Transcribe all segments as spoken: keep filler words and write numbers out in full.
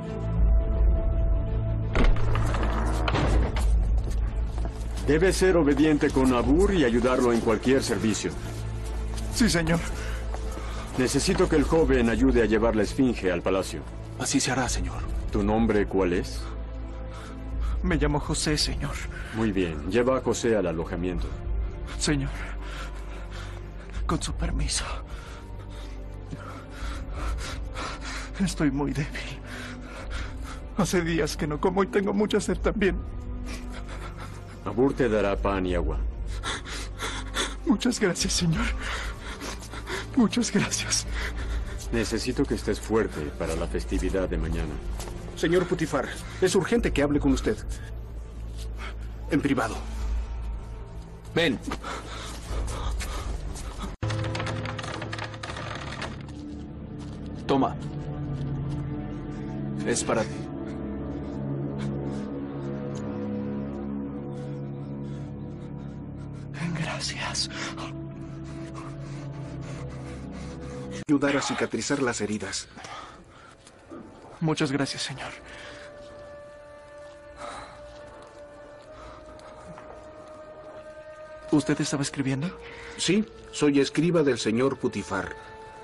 Debe ser obediente con Abur y ayudarlo en cualquier servicio. Sí, señor. Necesito que el joven ayude a llevar la esfinge al palacio. Así se hará, señor. ¿Tu nombre cuál es? Me llamo José, señor. Muy bien. Lleva a José al alojamiento. Señor. Con su permiso. Estoy muy débil. Hace días que no como y tengo mucha sed también. Abur te dará pan y agua. Muchas gracias, señor. Muchas gracias. Necesito que estés fuerte para la festividad de mañana. Señor Putifar, es urgente que hable con usted. En privado. Ven. Toma. Es para ti. Gracias. Ayudar a cicatrizar las heridas. Muchas gracias, señor. ¿Usted estaba escribiendo? Sí, soy escriba del señor Putifar.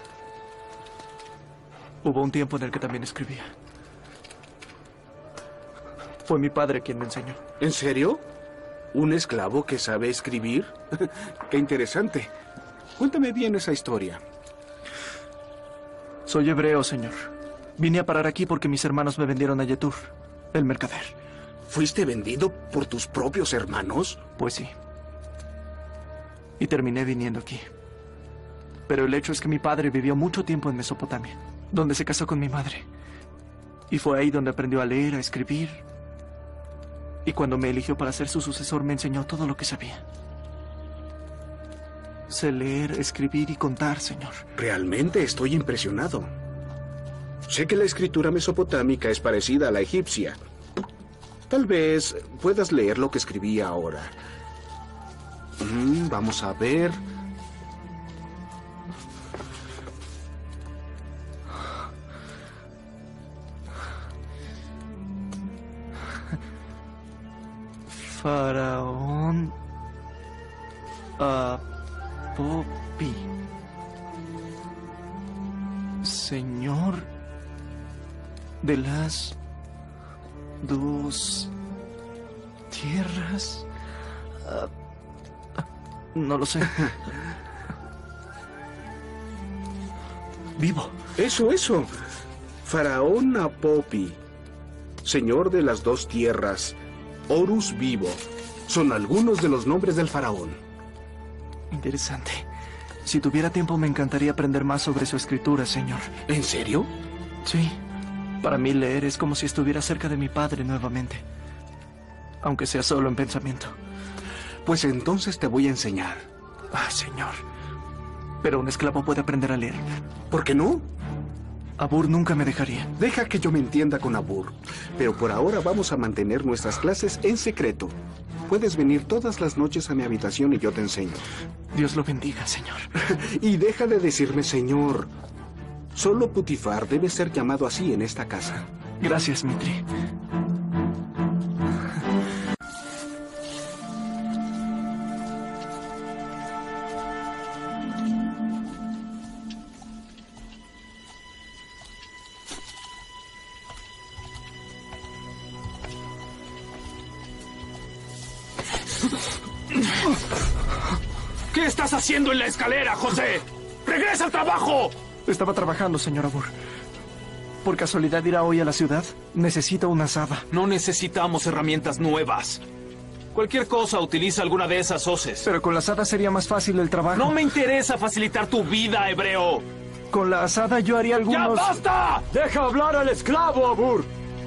Hubo un tiempo en el que también escribía. Fue mi padre quien me enseñó. ¿En serio? ¿Un esclavo que sabe escribir? ¡Qué interesante! Cuéntame bien esa historia. Soy hebreo, señor. Vine a parar aquí porque mis hermanos me vendieron a Yetur, el mercader. ¿Fuiste vendido por tus propios hermanos? Pues sí. Y terminé viniendo aquí. Pero el hecho es que mi padre vivió mucho tiempo en Mesopotamia, donde se casó con mi madre. Y fue ahí donde aprendió a leer, a escribir. Y cuando me eligió para ser su sucesor, me enseñó todo lo que sabía. Sé leer, escribir y contar, señor. Realmente estoy impresionado. Sé que la escritura mesopotámica es parecida a la egipcia. Tal vez puedas leer lo que escribí ahora. Mm, vamos a ver. Faraón Apopi. Señor de las dos tierras. Uh, no lo sé. Vivo. Eso, eso. Faraón Apopi, señor de las dos tierras. Horus Vivo. Son algunos de los nombres del faraón. Interesante. Si tuviera tiempo, me encantaría aprender más sobre su escritura, señor. ¿En serio? Sí. Para mí leer es como si estuviera cerca de mi padre nuevamente. Aunque sea solo en pensamiento. Pues entonces te voy a enseñar. Ah, señor. Pero un esclavo puede aprender a leer. ¿Por qué no? Abur nunca me dejaría. Deja que yo me entienda con Abur. Pero por ahora vamos a mantener nuestras clases en secreto. Puedes venir todas las noches a mi habitación y yo te enseño. Dios lo bendiga, señor. Y deja de decirme señor. Solo Putifar debe ser llamado así en esta casa. Gracias, Mitri. ¿Qué estás haciendo en la escalera, José? ¡Regresa al trabajo! Estaba trabajando, señor Abur. ¿Por casualidad irá hoy a la ciudad? Necesito una azada. No necesitamos herramientas nuevas. Cualquier cosa, utiliza alguna de esas hoces. Pero con la azada sería más fácil el trabajo. No me interesa facilitar tu vida, hebreo. Con la azada yo haría algunos... ¡Ya basta! ¡Deja hablar al esclavo, Abur!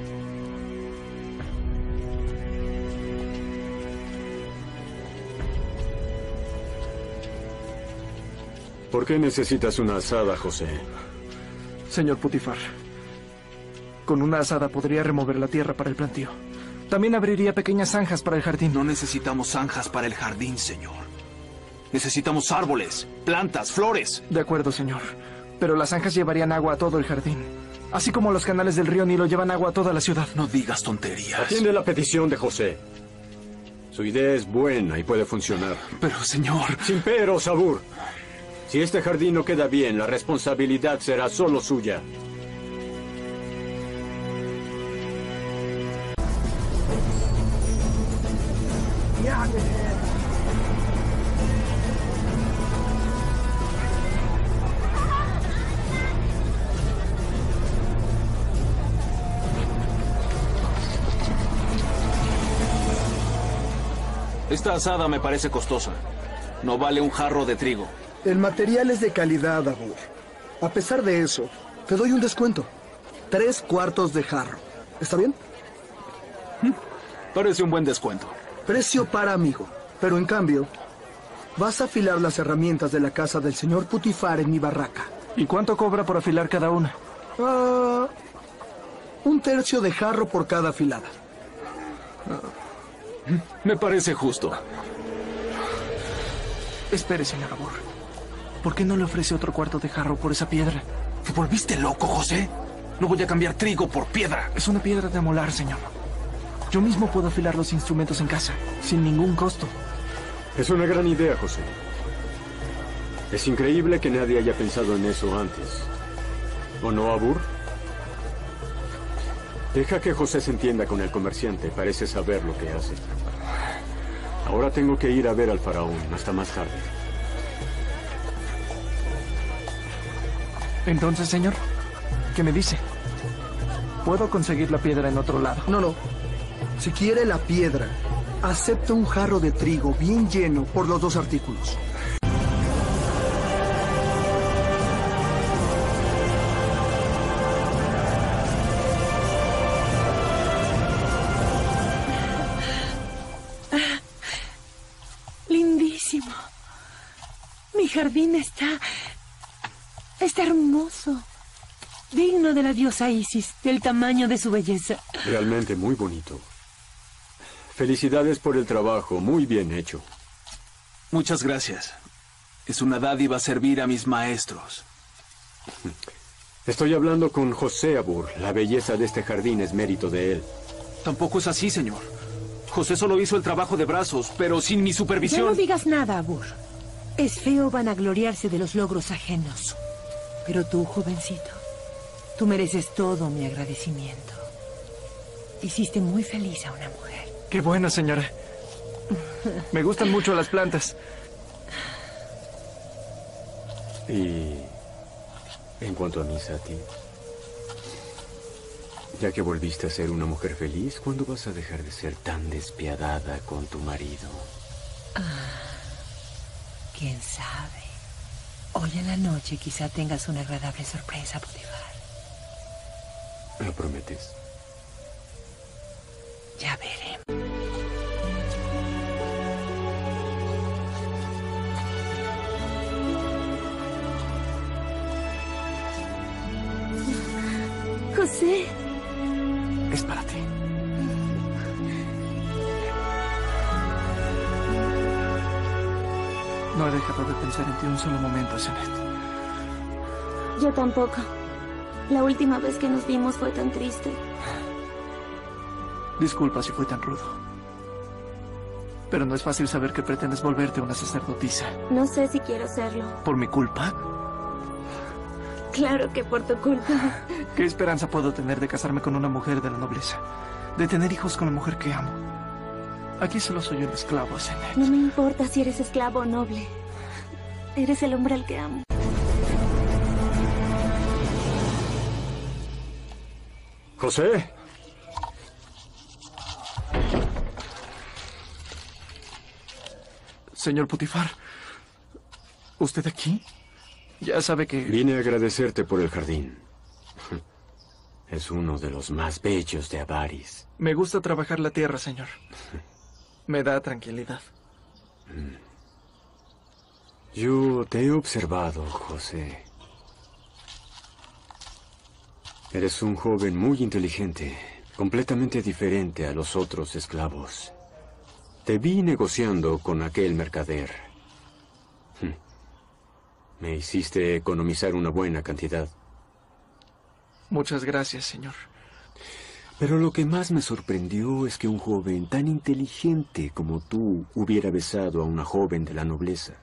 ¿Por qué necesitas una azada, José? Señor Putifar, con una azada podría remover la tierra para el plantío. También abriría pequeñas zanjas para el jardín. No necesitamos zanjas para el jardín, señor. Necesitamos árboles, plantas, flores. De acuerdo, señor. Pero las zanjas llevarían agua a todo el jardín. Así como los canales del río Nilo llevan agua a toda la ciudad. No digas tonterías. Atiende la petición de José. Su idea es buena y puede funcionar. Pero, señor... Sin pero, Sabur. Si este jardín no queda bien, la responsabilidad será solo suya. Esta asada me parece costosa. No vale un jarro de trigo. El material es de calidad, Abur. A pesar de eso, te doy un descuento. Tres cuartos de jarro. ¿Está bien? Parece un buen descuento. Precio para amigo. Pero en cambio, vas a afilar las herramientas de la casa del señor Putifar en mi barraca. ¿Y cuánto cobra por afilar cada una? Ah, un tercio de jarro por cada afilada. Me parece justo. Espere, señor Abur. ¿Por qué no le ofrece otro cuarto de jarro por esa piedra? ¿Te volviste loco, José? No voy a cambiar trigo por piedra. Es una piedra de amolar, señor. Yo mismo puedo afilar los instrumentos en casa, sin ningún costo. Es una gran idea, José. Es increíble que nadie haya pensado en eso antes. ¿O no, Abur? Deja que José se entienda con el comerciante. Parece saber lo que hace. Ahora tengo que ir a ver al faraón hasta más tarde. Entonces, señor, ¿qué me dice? ¿Puedo conseguir la piedra en otro lado? No, no. Si quiere la piedra, acepta un jarro de trigo bien lleno por los dos artículos. Lindísimo. Mi jardín está... está hermoso. Digno de la diosa Isis, del tamaño de su belleza. Realmente muy bonito. Felicidades por el trabajo, muy bien hecho. Muchas gracias. Es una dádiva servir a mis maestros. Estoy hablando con José Abur. La belleza de este jardín es mérito de él. Tampoco es así, señor. José solo hizo el trabajo de brazos, pero sin mi supervisión. Ya no digas nada, Abur. Es feo vanagloriarse de los logros ajenos. Pero tú, jovencito, tú mereces todo mi agradecimiento. Hiciste muy feliz a una mujer. Qué bueno, señora. Me gustan mucho las plantas. Y en cuanto a mí, Sati, ya que volviste a ser una mujer feliz, ¿cuándo vas a dejar de ser tan despiadada con tu marido? Ah, quién sabe. Hoy en la noche quizá tengas una agradable sorpresa, Putifar. ¿Lo prometes? Ya veré. José. Es para ti. No he dejado de pensar en ti un solo momento, Zenet. Yo tampoco. La última vez que nos vimos fue tan triste. Disculpa si fui tan rudo. Pero no es fácil saber que pretendes volverte una sacerdotisa. No sé si quiero serlo. ¿Por mi culpa? Claro que por tu culpa. ¿Qué esperanza puedo tener de casarme con una mujer de la nobleza? De tener hijos con la mujer que amo. Aquí solo soy un esclavo, Zenet. No me importa si eres esclavo o noble. Eres el hombre al que amo. José. Señor Putifar, ¿usted aquí? Ya sabe que... Vine a agradecerte por el jardín. Es uno de los más bellos de Avaris. Me gusta trabajar la tierra, señor. Me da tranquilidad. Yo te he observado, José. Eres un joven muy inteligente, completamente diferente a los otros esclavos. Te vi negociando con aquel mercader. Me hiciste economizar una buena cantidad. Muchas gracias, señor. Pero lo que más me sorprendió es que un joven tan inteligente como tú hubiera besado a una joven de la nobleza.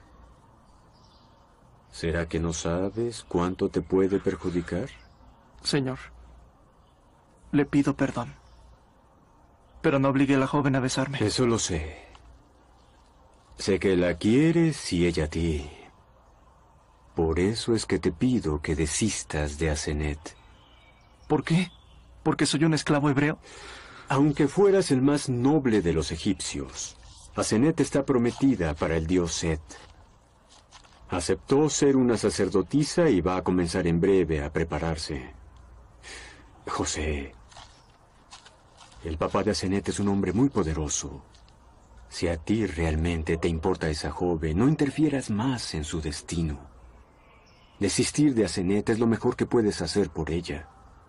¿Será que no sabes cuánto te puede perjudicar? Señor, le pido perdón. Pero no obligué a la joven a besarme. Eso lo sé. Sé que la quieres y ella a ti. Por eso es que te pido que desistas de Asenet. ¿Por qué? ¿Porque soy un esclavo hebreo? Aunque fueras el más noble de los egipcios, Asenet está prometida para el dios Set. Aceptó ser una sacerdotisa y va a comenzar en breve a prepararse. José, el papá de Asenet es un hombre muy poderoso. Si a ti realmente te importa esa joven, no interfieras más en su destino. Desistir de Asenet es lo mejor que puedes hacer por ella.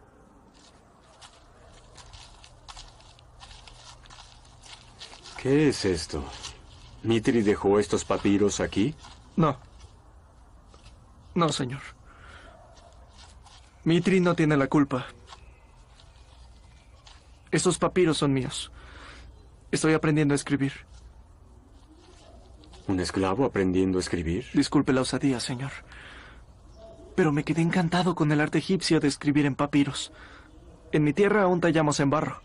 ¿Qué es esto? ¿Mitri dejó estos papiros aquí? No. No, señor. Mitri no tiene la culpa. Estos papiros son míos. Estoy aprendiendo a escribir. ¿Un esclavo aprendiendo a escribir? Disculpe la osadía, señor. Pero me quedé encantado con el arte egipcio de escribir en papiros. En mi tierra aún tallamos en barro.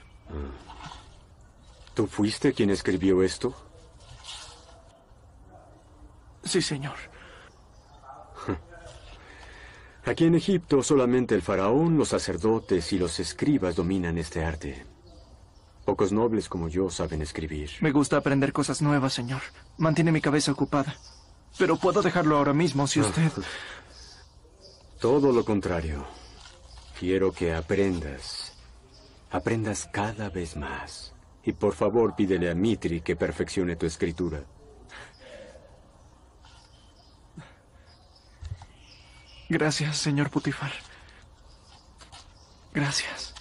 ¿Tú fuiste quien escribió esto? Sí, señor. Aquí en Egipto solamente el faraón, los sacerdotes y los escribas dominan este arte. Pocos nobles como yo saben escribir. Me gusta aprender cosas nuevas, señor. Mantiene mi cabeza ocupada. Pero puedo dejarlo ahora mismo si usted... Todo lo contrario. Quiero que aprendas. Aprendas cada vez más. Y por favor pídele a Mitri que perfeccione tu escritura. Gracias, señor Putifar. Gracias.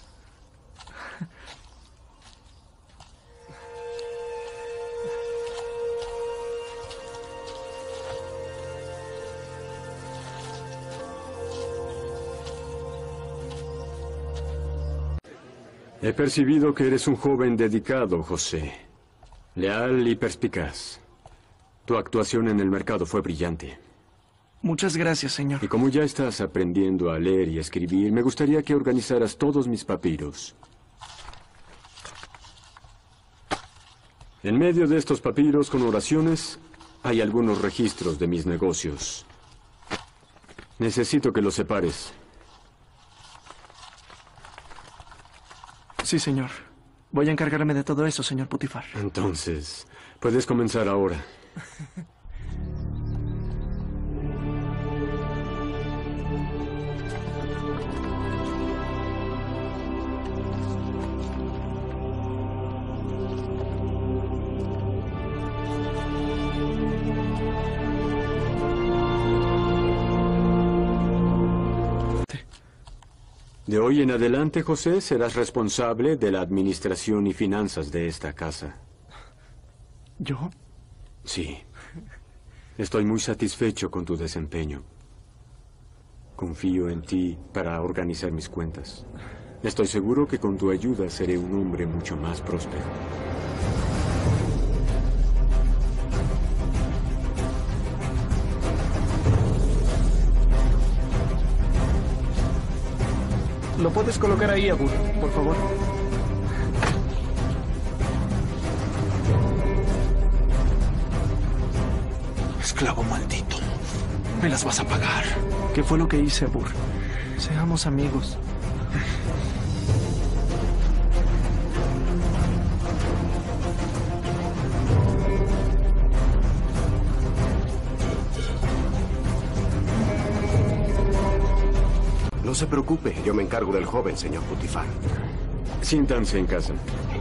He percibido que eres un joven dedicado, José. Leal y perspicaz. Tu actuación en el mercado fue brillante. Muchas gracias, señor. Y como ya estás aprendiendo a leer y escribir, me gustaría que organizaras todos mis papiros. En medio de estos papiros con oraciones, hay algunos registros de mis negocios. Necesito que los separes. Sí, señor. Voy a encargarme de todo eso, señor Putifar. Entonces, puedes comenzar ahora. De hoy en adelante, José, serás responsable de la administración y finanzas de esta casa. ¿Yo? Sí. Estoy muy satisfecho con tu desempeño. Confío en ti para organizar mis cuentas. Estoy seguro que con tu ayuda seré un hombre mucho más próspero. ¿Lo puedes colocar ahí, Abu, por favor? Esclavo maldito. Me las vas a pagar. ¿Qué fue lo que hice, Abur? Seamos amigos. No se preocupe, yo me encargo del joven, señor Putifar. Siéntanse en casa.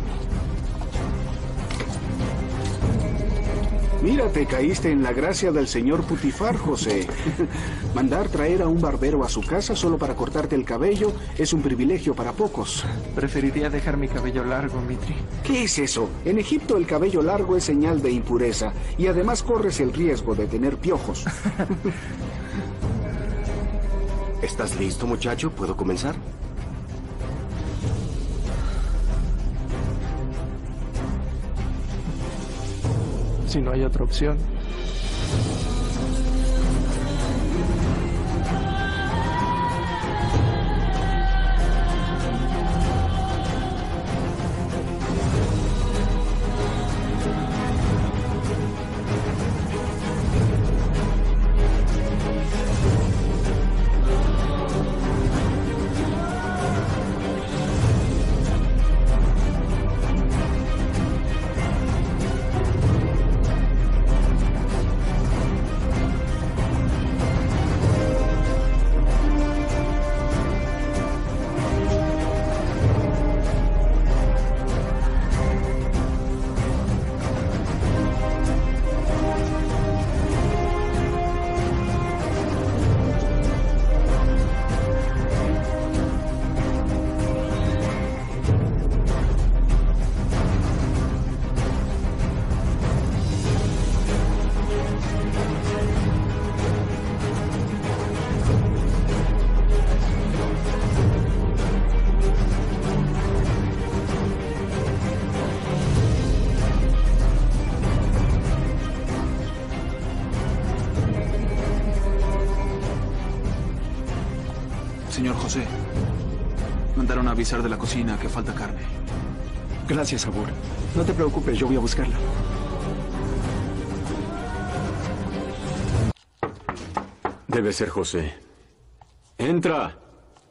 Mira, te caíste en la gracia del señor Putifar, José. Mandar traer a un barbero a su casa solo para cortarte el cabello es un privilegio para pocos. Preferiría dejar mi cabello largo, Mitri. ¿Qué es eso? En Egipto el cabello largo es señal de impureza y además corres el riesgo de tener piojos. ¿Estás listo, muchacho? ¿Puedo comenzar? Si no hay otra opción. Señor José, mandaron a avisar de la cocina que falta carne. Gracias, Sabur. No te preocupes, yo voy a buscarla. Debe ser José. ¡Entra!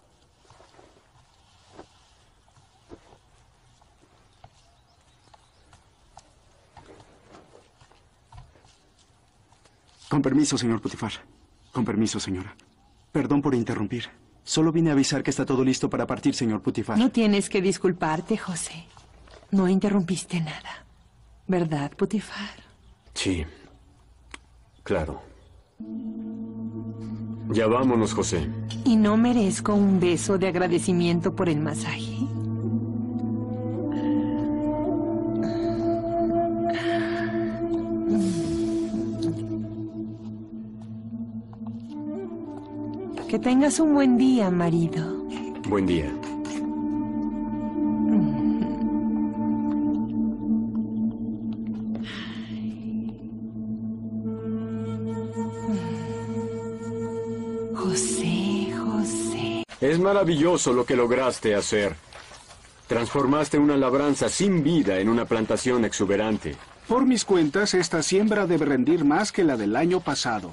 Con permiso, señor Potifar. Con permiso, señora. Perdón por interrumpir. Solo vine a avisar que está todo listo para partir, señor Potifar. No tienes que disculparte, José. No interrumpiste nada. ¿Verdad, Potifar? Sí. Claro. Ya vámonos, José. ¿Y no merezco un beso de agradecimiento por el masaje? Que tengas un buen día, marido. Buen día. José, José. Es maravilloso lo que lograste hacer. Transformaste una labranza sin vida en una plantación exuberante. Por mis cuentas, esta siembra debe rendir más que la del año pasado.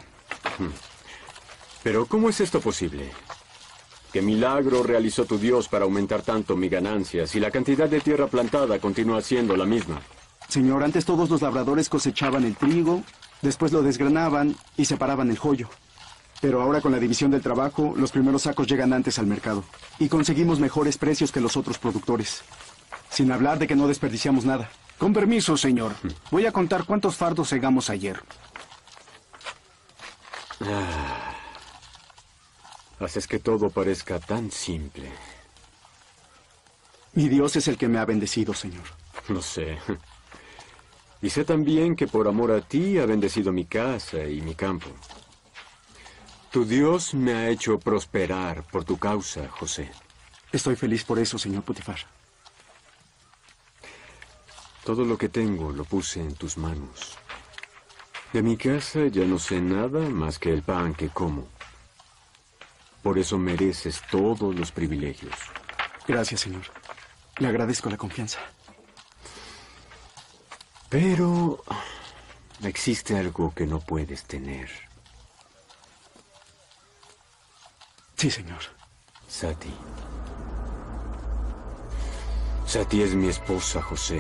Pero ¿cómo es esto posible? ¿Qué milagro realizó tu Dios para aumentar tanto mi ganancia si la cantidad de tierra plantada continúa siendo la misma? Señor, antes todos los labradores cosechaban el trigo, después lo desgranaban y separaban el joyo. Pero ahora con la división del trabajo, los primeros sacos llegan antes al mercado. Y conseguimos mejores precios que los otros productores. Sin hablar de que no desperdiciamos nada. Con permiso, señor. Voy a contar cuántos fardos segamos ayer. Ah. Haces que todo parezca tan simple. Mi Dios es el que me ha bendecido, señor. Lo sé. Y sé también que por amor a ti ha bendecido mi casa y mi campo. Tu Dios me ha hecho prosperar por tu causa, José. Estoy feliz por eso, señor Potifar. Todo lo que tengo lo puse en tus manos. De mi casa ya no sé nada más que el pan que como. Por eso mereces todos los privilegios. Gracias, señor. Le agradezco la confianza. Pero existe algo que no puedes tener. Sí, señor. Sati. Sati es mi esposa, José.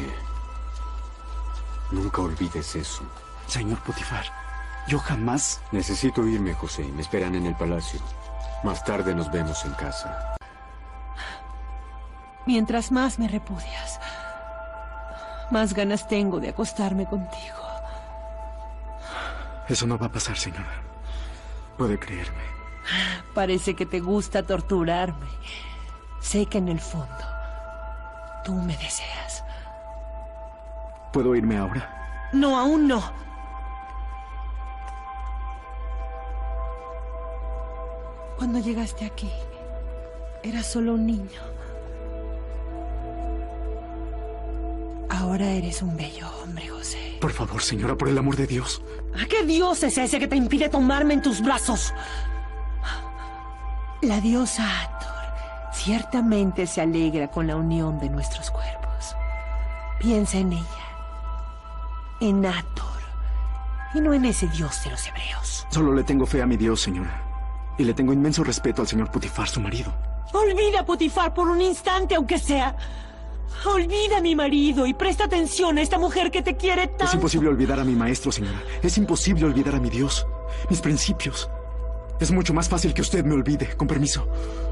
Nunca olvides eso. Señor Potifar, yo jamás... Necesito irme, José. Me esperan en el palacio. Más tarde nos vemos en casa. Mientras más me repudias, más ganas tengo de acostarme contigo. Eso no va a pasar, señora. Puede creerme. Parece que te gusta torturarme. Sé que en el fondo tú me deseas. ¿Puedo irme ahora? No, aún no. Cuando llegaste aquí, eras solo un niño. Ahora eres un bello hombre, José. Por favor, señora, por el amor de Dios. ¿A qué dios es ese que te impide tomarme en tus brazos? La diosa Hathor ciertamente se alegra con la unión de nuestros cuerpos. Piensa en ella, en Hathor, y no en ese dios de los hebreos. Solo le tengo fe a mi Dios, señora. Y le tengo inmenso respeto al señor Putifar, su marido. Olvida a Putifar por un instante, aunque sea. Olvida a mi marido y presta atención a esta mujer que te quiere tanto. Es imposible olvidar a mi maestro, señora. Es imposible olvidar a mi Dios, mis principios. Es mucho más fácil que usted me olvide. Con permiso.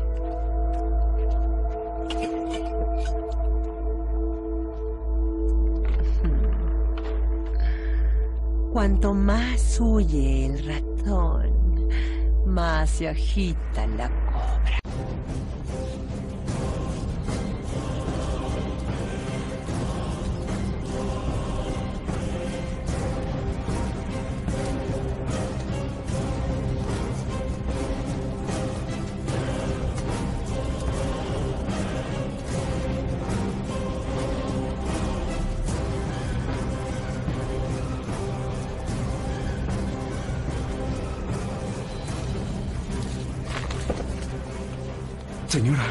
Cuanto más huye el ratón, más se agita la cobra. Señora.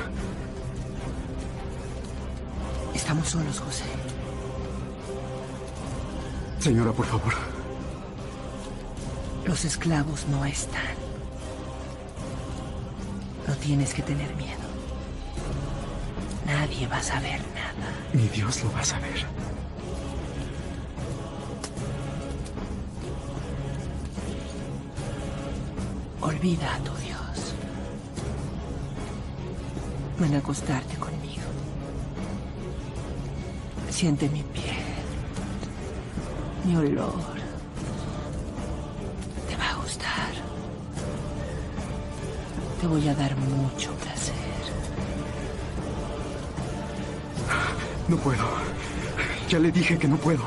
Estamos solos, José. Señora, por favor. Los esclavos no están. No tienes que tener miedo. Nadie va a saber nada. Mi Dios lo va a saber. Olvida a tu Dios. Ven a acostarte conmigo. Siente mi piel, mi olor. Te va a gustar. Te voy a dar mucho placer. No puedo. Ya le dije que no puedo.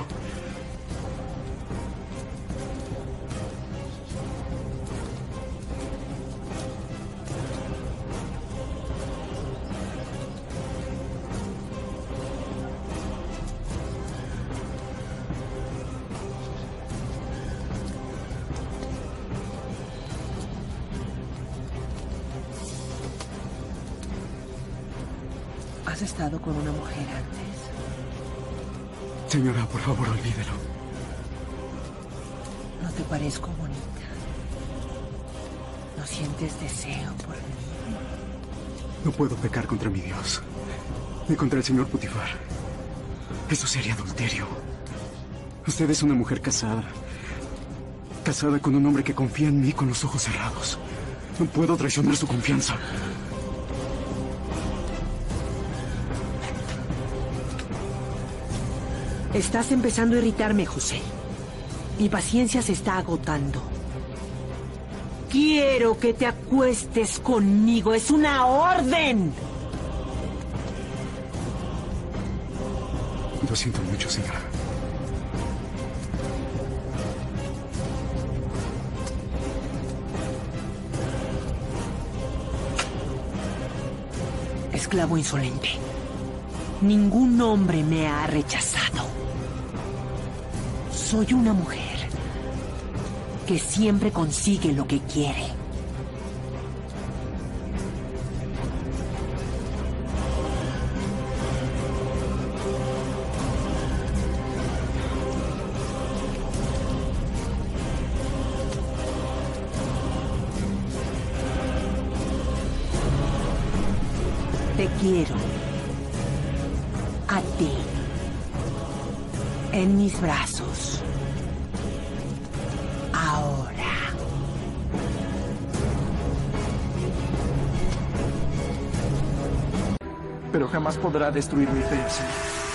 ¿Has estado con una mujer antes? Señora, por favor, olvídelo. ¿No te parezco bonita? ¿No sientes deseo por mí? No puedo pecar contra mi Dios. Ni contra el señor Putifar. Eso sería adulterio. Usted es una mujer casada. Casada con un hombre que confía en mí con los ojos cerrados. No puedo traicionar su confianza. Estás empezando a irritarme, José. Mi paciencia se está agotando. Quiero que te acuestes conmigo. ¡Es una orden! Lo siento mucho, señora. Esclavo insolente. Ningún hombre me ha rechazado. Soy una mujer que siempre consigue lo que quiere. Te quiero. A ti. En mis brazos. Ahora. Pero jamás podrá destruir mi fe, Señor.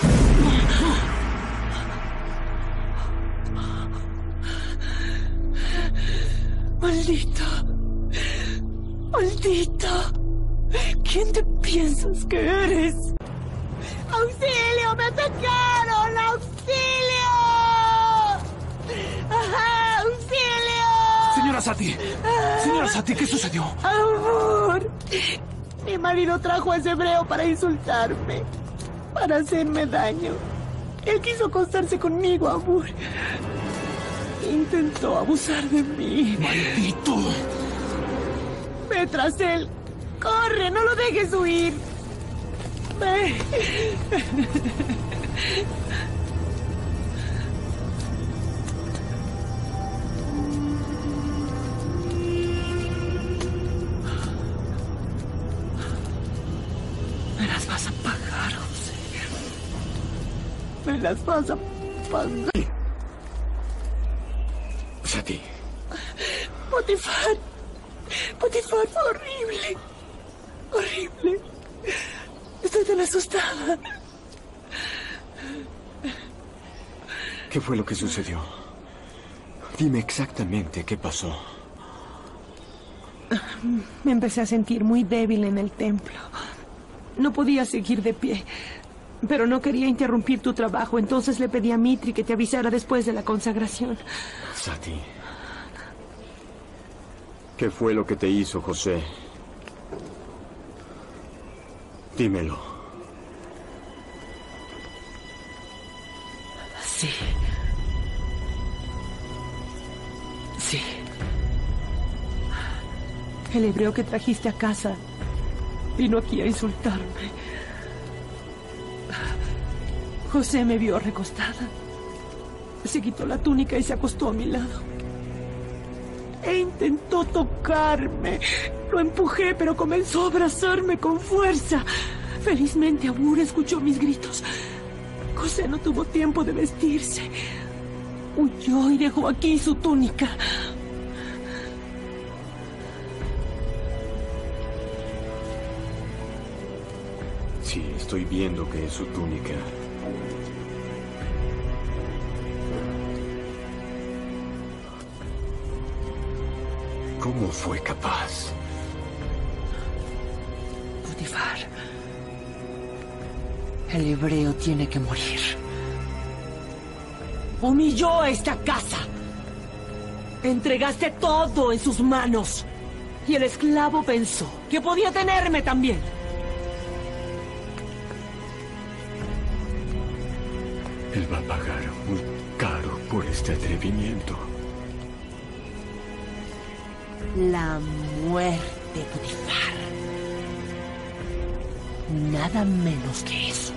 Maldito. Maldito. ¿Quién te piensas que eres? ¡Auxilio! ¡Me atacaron! ¡Auxilio! ¡Auxilio! Señora, Señora Sati. Señora Sati, ¿qué sucedió? Amor. Mi marido trajo a ese hebreo para insultarme, para hacerme daño. Él quiso acostarse conmigo, amor. Intentó abusar de mí. ¡Maldito! Ve tras él. ¡Corre! ¡No lo dejes huir! Ve. Me las vas a pagar, José. Me las vas a pagar. Sati. Potifar. Potifar, fue horrible. Horrible. Estoy tan asustada. ¿Qué fue lo que sucedió? Dime exactamente qué pasó. Me empecé a sentir muy débil en el templo. No podía seguir de pie. Pero no quería interrumpir tu trabajo, entonces le pedí a Mitri que te avisara después de la consagración. Sati. ¿Qué fue lo que te hizo, José? Dímelo. Sí. Sí. El hebreo que trajiste a casa vino aquí a insultarme. José me vio recostada. Se quitó la túnica y se acostó a mi lado. E intentó tocarme. Lo empujé, pero comenzó a abrazarme con fuerza. Felizmente, Abur escuchó mis gritos. José no tuvo tiempo de vestirse. Huyó y dejó aquí su túnica. Sí, estoy viendo que es su túnica. ¿Cómo fue capaz? Potifar. El hebreo tiene que morir. Humilló a esta casa. Entregaste todo en sus manos. Y el esclavo pensó que podía tenerme también. Él va a pagar muy caro por este atrevimiento. La muerte, Potifar. Nada menos que eso.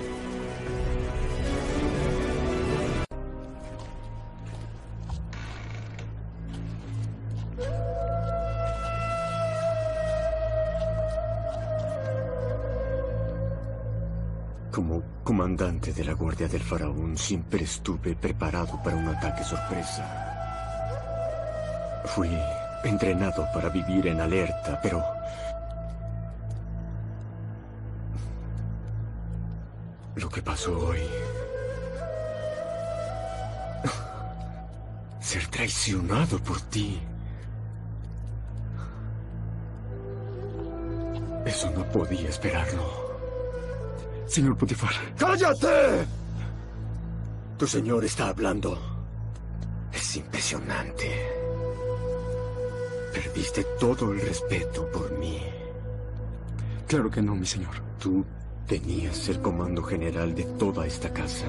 Como comandante de la Guardia del Faraón, siempre estuve preparado para un ataque sorpresa. Fui entrenado para vivir en alerta, pero... lo que pasó hoy... ser traicionado por ti... eso no podía esperarlo. Señor Potifar. ¡Cállate! Tu señor está hablando. Es impresionante. Perdiste todo el respeto por mí. Claro que no, mi señor. Tú tenías el comando general de toda esta casa.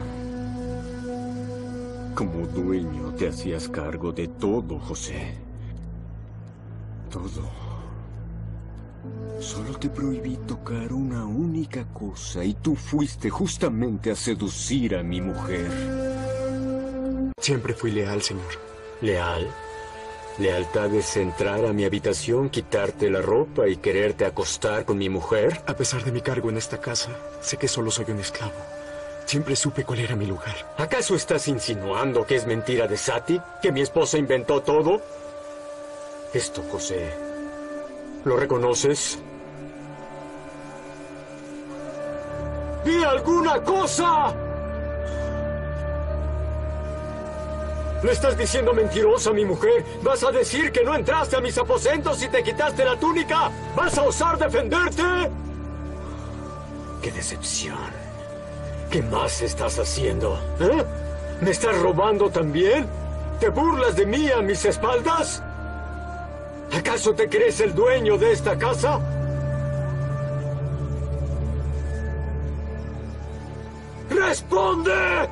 Como dueño te hacías cargo de todo, José. Todo. Solo te prohibí tocar una única cosa y tú fuiste justamente a seducir a mi mujer. Siempre fui leal, señor. ¿Leal? ¿Lealtad es entrar a mi habitación, quitarte la ropa y quererte acostar con mi mujer? A pesar de mi cargo en esta casa, sé que solo soy un esclavo. Siempre supe cuál era mi lugar. ¿Acaso estás insinuando que es mentira de Sati? ¿Que mi esposa inventó todo? Esto, José, ¿lo reconoces? ¡Di alguna cosa! ¿Le estás diciendo mentirosa a mi mujer? ¿Vas a decir que no entraste a mis aposentos y te quitaste la túnica? ¿Vas a osar defenderte? ¡Qué decepción! ¿Qué más estás haciendo? ¿Eh? ¿Me estás robando también? ¿Te burlas de mí a mis espaldas? ¿Acaso te crees el dueño de esta casa? ¡Responde!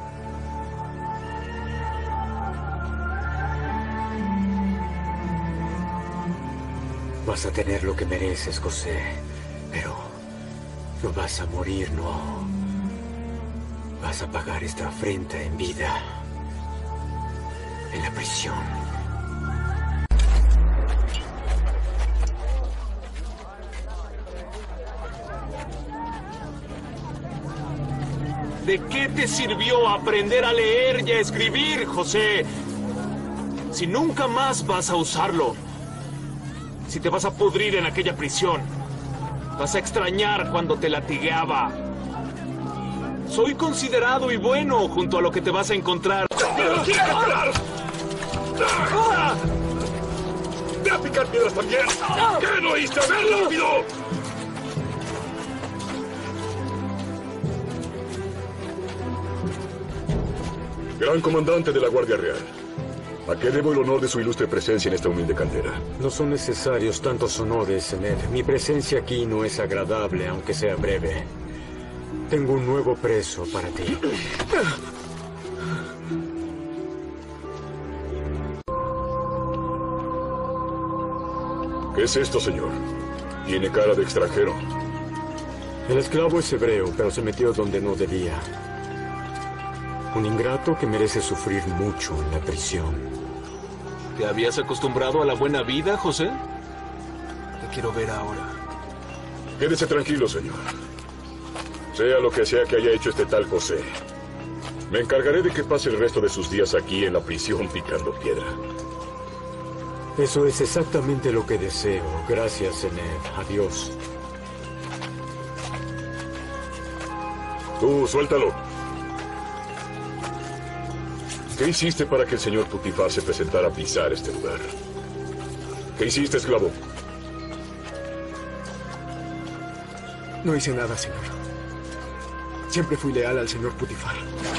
Vas a tener lo que mereces, José, pero no vas a morir, no. Vas a pagar esta afrenta en vida, en la prisión. ¿De qué te sirvió aprender a leer y a escribir, José? Si nunca más vas a usarlo. Si te vas a pudrir en aquella prisión. Vas a extrañar cuando te latigueaba. Soy considerado y bueno junto a lo que te vas a encontrar. ¡Ve a picar piedras también! ¿Qué no oíste? ¡Ven rápido! Gran comandante de la Guardia Real, ¿a qué debo el honor de su ilustre presencia en esta humilde cantera? No son necesarios tantos honores, Zenet. Mi presencia aquí no es agradable, aunque sea breve. Tengo un nuevo preso para ti. ¿Qué es esto, señor? Tiene cara de extranjero. El esclavo es hebreo, pero se metió donde no debía. Un ingrato que merece sufrir mucho en la prisión. ¿Te habías acostumbrado a la buena vida, José? Te quiero ver ahora. Quédese tranquilo, señor. Sea lo que sea que haya hecho este tal José, me encargaré de que pase el resto de sus días aquí en la prisión picando piedra. Eso es exactamente lo que deseo. Gracias, Zenet. Adiós. Tú, suéltalo. ¿Qué hiciste para que el señor Putifar se presentara a pisar este lugar? ¿Qué hiciste, esclavo? No hice nada, señor. Siempre fui leal al señor Putifar.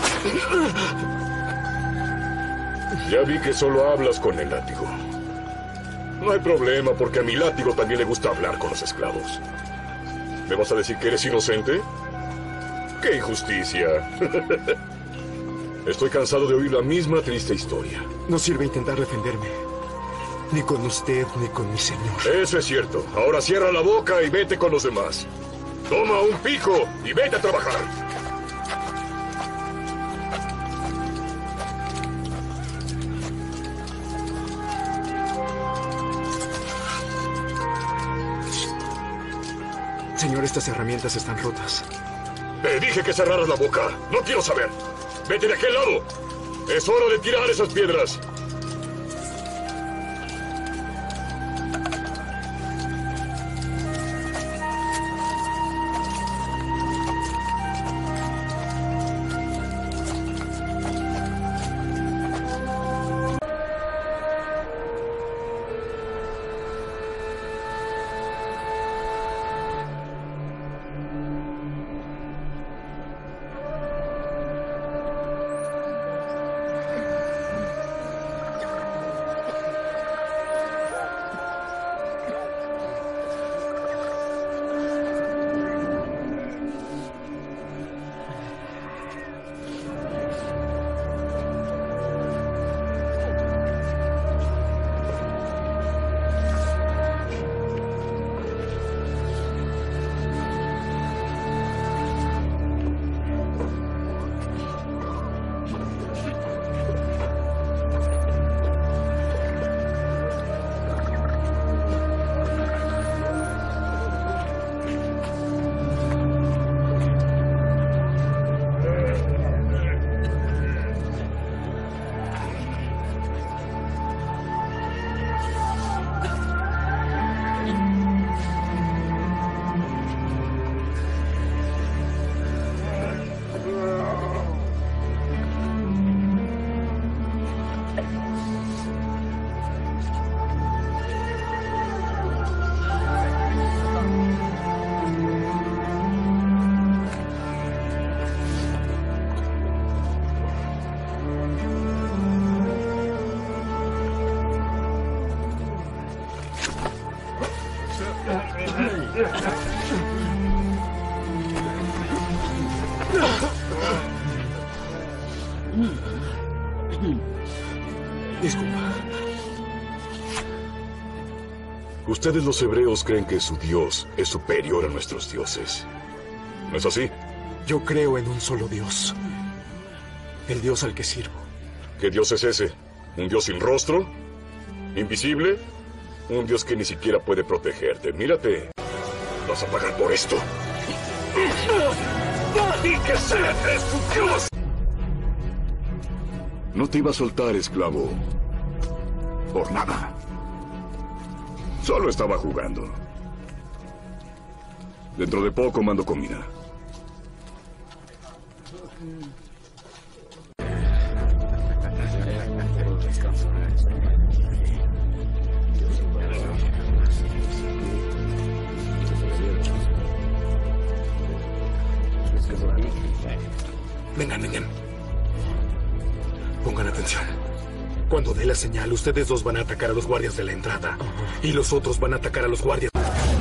Ya vi que solo hablas con el látigo. No hay problema, porque a mi látigo también le gusta hablar con los esclavos. ¿Me vas a decir que eres inocente? ¡Qué injusticia! Estoy cansado de oír la misma triste historia. No sirve intentar defenderme. Ni con usted, ni con mi señor. Eso es cierto. Ahora cierra la boca y vete con los demás. Toma un pico y vete a trabajar. Señor, estas herramientas están rotas. Te dije que cerraras la boca. No quiero saber. ¡Vete de aquel lado! ¡Es hora de tirar esas piedras! Disculpa. Ustedes los hebreos creen que su Dios es superior a nuestros dioses. ¿No es así? Yo creo en un solo Dios. El Dios al que sirvo. ¿Qué Dios es ese? ¿Un Dios sin rostro? ¿Invisible? Un Dios que ni siquiera puede protegerte. Mírate. Vas a pagar por esto. ¡Y que sea es tu Dios! No te iba a soltar, esclavo. Por nada. Solo estaba jugando. Dentro de poco mando comida. Vengan, vengan. Pongan atención. Cuando dé la señal, ustedes dos van a atacar a los guardias de la entrada. Y los otros van a atacar a los guardias.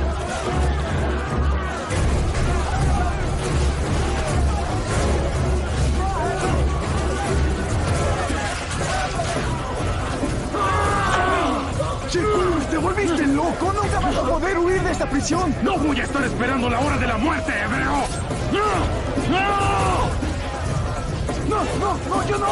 ¡Chicos, te volviste loco! ¡Nunca vas a poder huir de esta prisión! ¡No voy a estar esperando la hora de la muerte, hebreo! ¡No! ¡No! ¡No, no, no, yo no!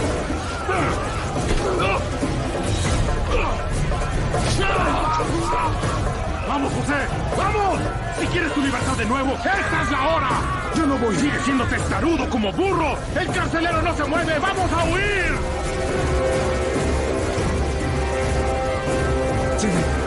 ¡Vamos, José! ¡Vamos! Si quieres tu libertad de nuevo, ¡esta es la hora! Yo no voy. ¡Sigue siendo testarudo como burro! ¡El carcelero no se mueve! ¡Vamos a huir! Sí.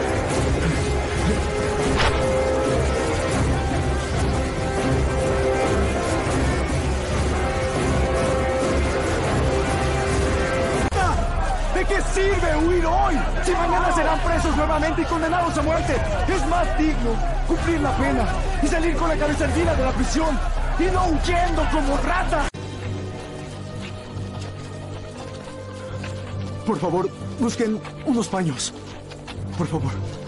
¿De qué sirve huir hoy? Si mañana serán presos nuevamente y condenados a muerte. Es más digno cumplir la pena y salir con la cabeza erguida de la prisión y no huyendo como rata. Por favor, busquen unos paños. Por favor.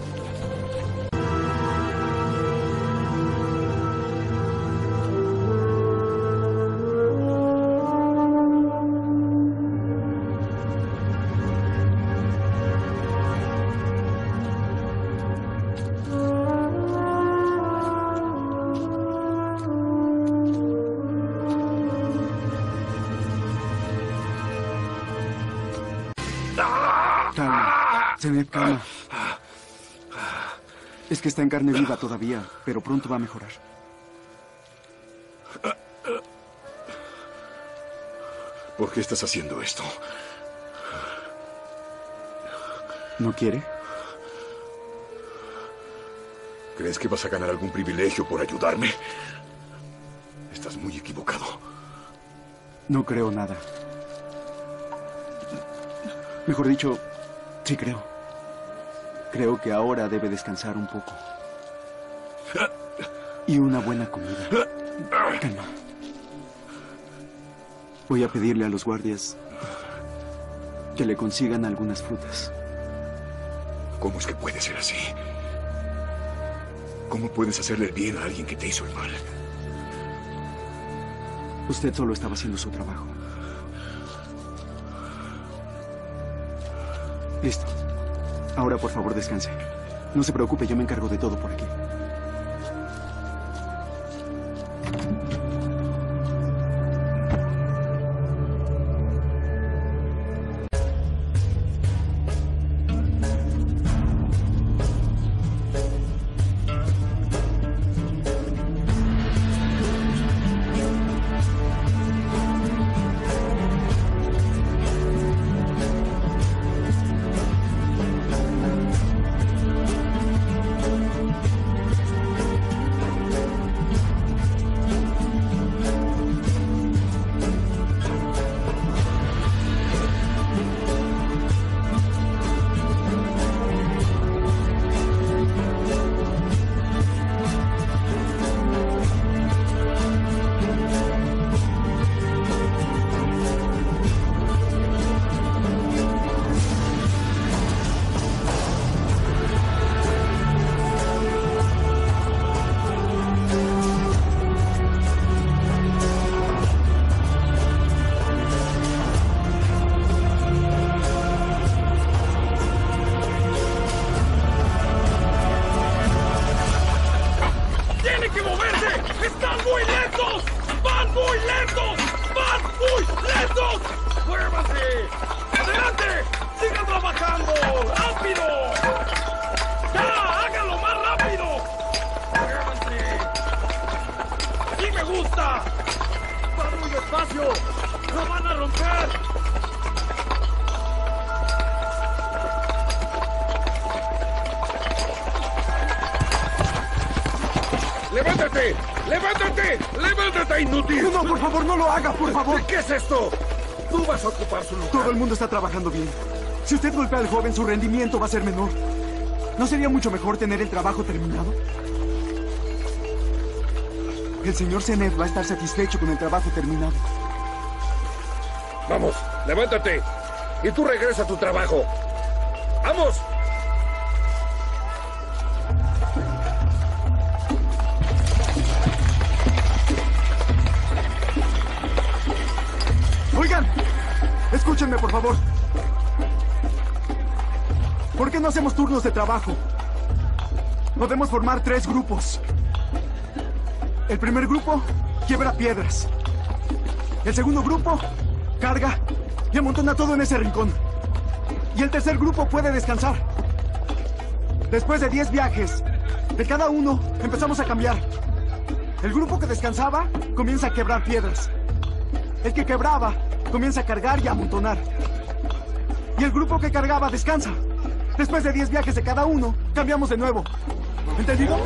Calma, Zenep, calma. Es que está en carne viva todavía, pero pronto va a mejorar. ¿Por qué estás haciendo esto? ¿No quiere? ¿Crees que vas a ganar algún privilegio por ayudarme? Estás muy equivocado. No creo nada. Mejor dicho, sí creo. Creo que ahora debe descansar un poco. Y una buena comida. Calma. Voy a pedirle a los guardias que le consigan algunas frutas. ¿Cómo es que puede ser así? ¿Cómo puedes hacerle el bien a alguien que te hizo el mal? Usted solo estaba haciendo su trabajo. Listo. Ahora, por favor, descanse. No se preocupe, yo me encargo de todo por aquí. que moverse! ¡Están muy lentos! ¡Van muy lentos! ¡Van muy lentos! ¡Muévanse! ¡Adelante! ¡Sigan trabajando! ¡Rápido! ¡Ya! ¡Háganlo más rápido! ¡Muévanse! ¡Así me gusta! ¡Van muy despacio! ¡Lo van a romper! ¡Levántate! ¡Levántate! ¡Levántate, inútil! No, no, por favor, no lo haga, por favor. ¿Qué es esto? Tú vas a ocupar su lugar. Todo el mundo está trabajando bien. Si usted golpea al joven, su rendimiento va a ser menor. ¿No sería mucho mejor tener el trabajo terminado? El señor Zenet va a estar satisfecho con el trabajo terminado. Vamos, levántate. Y tú regresa a tu trabajo. ¡Vamos! Oigan, escúchenme, por favor. ¿Por qué no hacemos turnos de trabajo? Podemos formar tres grupos. El primer grupo quiebra piedras. El segundo grupo carga y amontona todo en ese rincón. Y el tercer grupo puede descansar. Después de diez viajes, de cada uno empezamos a cambiar. El grupo que descansaba comienza a quebrar piedras. El que quebraba comienza a cargar y a amontonar. Y el grupo que cargaba descansa. Después de diez viajes de cada uno, cambiamos de nuevo. ¿Entendido?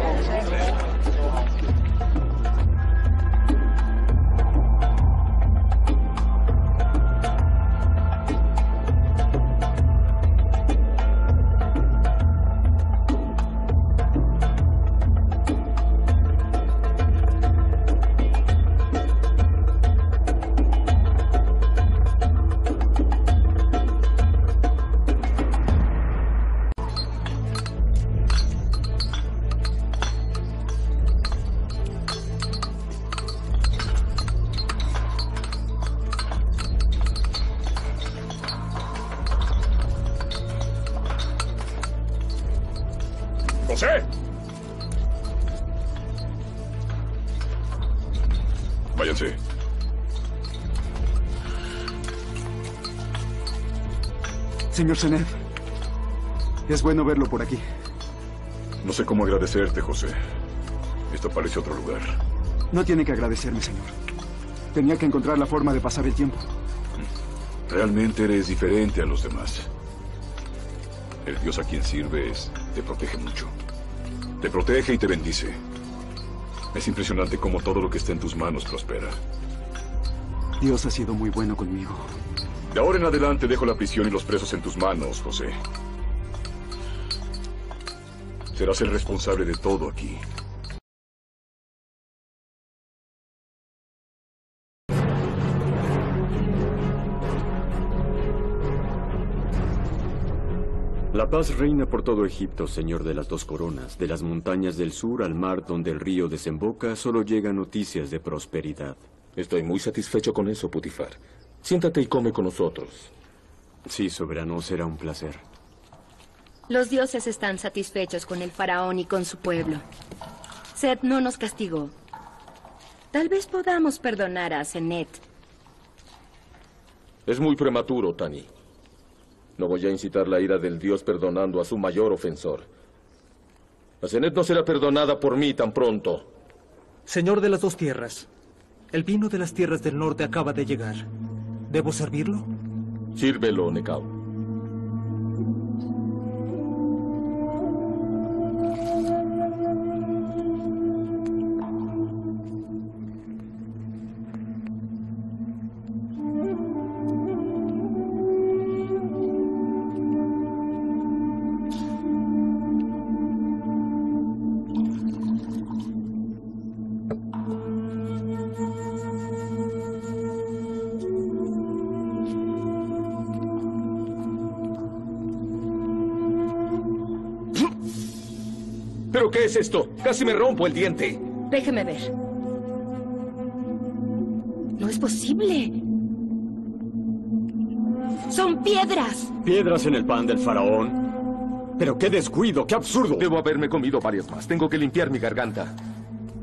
¡José! Váyanse. Señor Zenet, es bueno verlo por aquí. No sé cómo agradecerte, José. Esto parece otro lugar. No tiene que agradecerme, señor. Tenía que encontrar la forma de pasar el tiempo. Realmente eres diferente a los demás. El Dios a quien sirves te protege mucho. Te protege y te bendice. Es impresionante cómo todo lo que está en tus manos prospera. Dios ha sido muy bueno conmigo. De ahora en adelante dejo la prisión y los presos en tus manos, José. Serás el responsable de todo aquí. La paz reina por todo Egipto, señor de las dos coronas. De las montañas del sur al mar donde el río desemboca, solo llegan noticias de prosperidad. Estoy muy satisfecho con eso, Putifar. Siéntate y come con nosotros. Sí, soberano, será un placer. Los dioses están satisfechos con el faraón y con su pueblo. Set no nos castigó. Tal vez podamos perdonar a Zenet. Es muy prematuro, Tani. No voy a incitar la ira del dios perdonando a su mayor ofensor. La Zenet no será perdonada por mí tan pronto. Señor de las dos tierras, el vino de las tierras del norte acaba de llegar. ¿Debo servirlo? Sírvelo, Nekau. ¿Pero qué es esto? Casi me rompo el diente. Déjeme ver. No es posible. Son piedras. ¿Piedras en el pan del faraón? Pero qué descuido, qué absurdo. Debo haberme comido varias más. Tengo que limpiar mi garganta.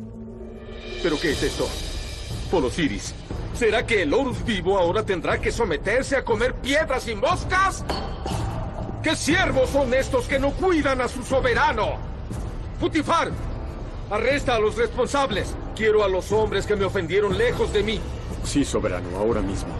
¿Pero qué es esto? Polosiris, ¿será que el Horus vivo ahora tendrá que someterse a comer piedras y moscas? ¿Qué siervos son estos que no cuidan a su soberano? Putifar, arresta a los responsables. Quiero a los hombres que me ofendieron lejos de mí. Sí, soberano, ahora mismo.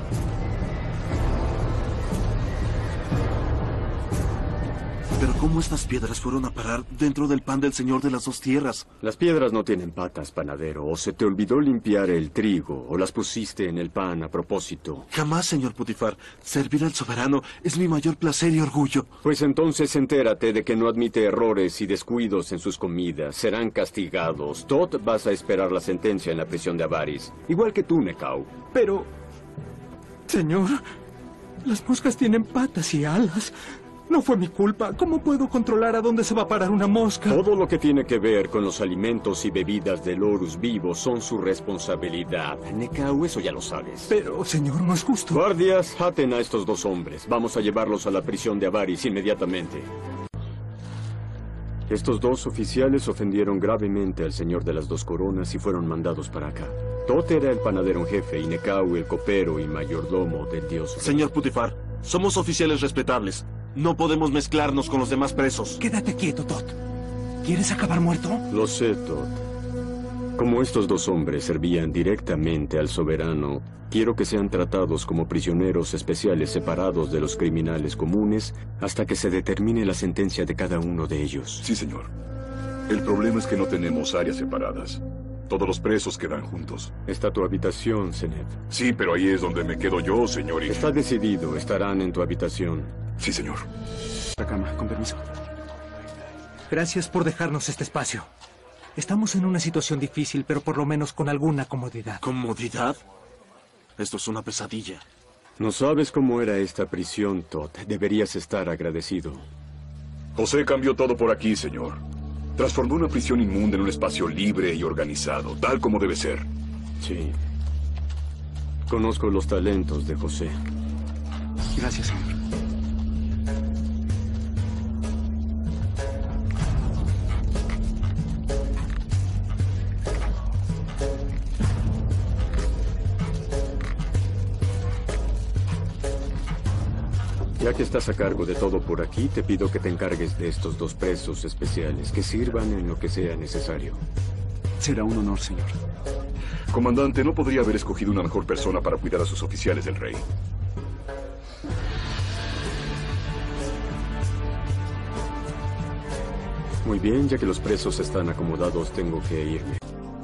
Pero ¿cómo estas piedras fueron a parar dentro del pan del Señor de las Dos Tierras? Las piedras no tienen patas, panadero. O se te olvidó limpiar el trigo, o las pusiste en el pan a propósito. Jamás, señor Putifar. Servir al soberano es mi mayor placer y orgullo. Pues entonces entérate de que no admite errores y descuidos en sus comidas. Serán castigados. Tot vas a esperar la sentencia en la prisión de Avaris. Igual que tú, Nekau. Pero... Señor, las moscas tienen patas y alas. No fue mi culpa. ¿Cómo puedo controlar a dónde se va a parar una mosca? Todo lo que tiene que ver con los alimentos y bebidas del Horus vivo son su responsabilidad. Nekau, eso ya lo sabes. Pero, señor, no es justo. Guardias, aten a estos dos hombres. Vamos a llevarlos a la prisión de Avaris inmediatamente. Estos dos oficiales ofendieron gravemente al Señor de las Dos Coronas y fueron mandados para acá. Tot era el panadero en jefe y Nekau el copero y mayordomo del dios. Señor Putifar, somos oficiales respetables. No podemos mezclarnos con los demás presos. Quédate quieto, Tot. ¿Quieres acabar muerto? Lo sé, Tot. Como estos dos hombres servían directamente al soberano, quiero que sean tratados como prisioneros especiales separados de los criminales comunes hasta que se determine la sentencia de cada uno de ellos. Sí, señor. El problema es que no tenemos áreas separadas. Todos los presos quedan juntos. Está tu habitación, Senet. Sí, pero ahí es donde me quedo yo, señor. Y... Está decidido. Estarán en tu habitación. Sí, señor. La cama, con permiso. Gracias por dejarnos este espacio. Estamos en una situación difícil, pero por lo menos con alguna comodidad. ¿Comodidad? Esto es una pesadilla. No sabes cómo era esta prisión, Tot. Deberías estar agradecido. José cambió todo por aquí, señor. Transformó una prisión inmunda en un espacio libre y organizado, tal como debe ser. Sí. Conozco los talentos de José. Gracias, señor. Ya que estás a cargo de todo por aquí, te pido que te encargues de estos dos presos especiales, que sirvan en lo que sea necesario. Será un honor, señor. Comandante, ¿no podría haber escogido una mejor persona para cuidar a sus oficiales del rey? Muy bien, ya que los presos están acomodados, tengo que irme.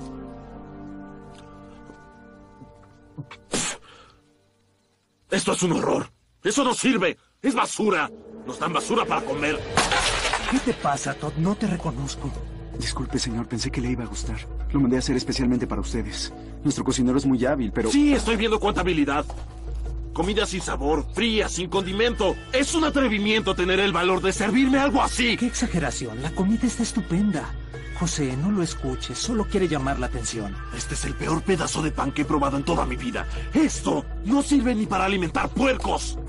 ¡Esto es un horror! ¡Eso no sirve! ¡Es basura! ¡Nos dan basura para comer! ¿Qué te pasa, Tot? No te reconozco. Disculpe, señor. Pensé que le iba a gustar. Lo mandé a hacer especialmente para ustedes. Nuestro cocinero es muy hábil, pero... Sí, estoy viendo cuánta habilidad. Comida sin sabor, fría, sin condimento. Es un atrevimiento tener el valor de servirme algo así. ¡Qué exageración! La comida está estupenda. José, no lo escuches. Solo quiere llamar la atención. Este es el peor pedazo de pan que he probado en toda mi vida. Esto no sirve ni para alimentar puercos.